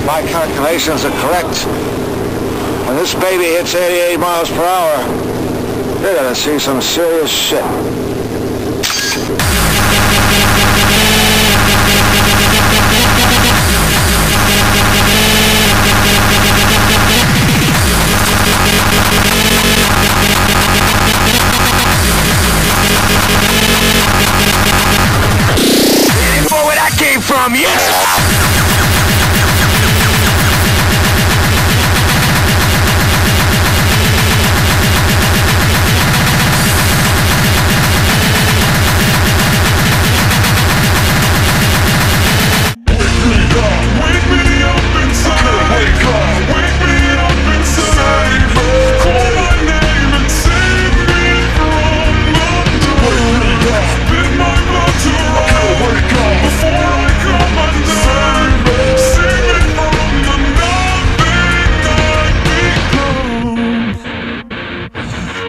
my calculations are correct, when this baby hits 88 miles per hour, you're gonna see some serious shit. Forward I came from, yes!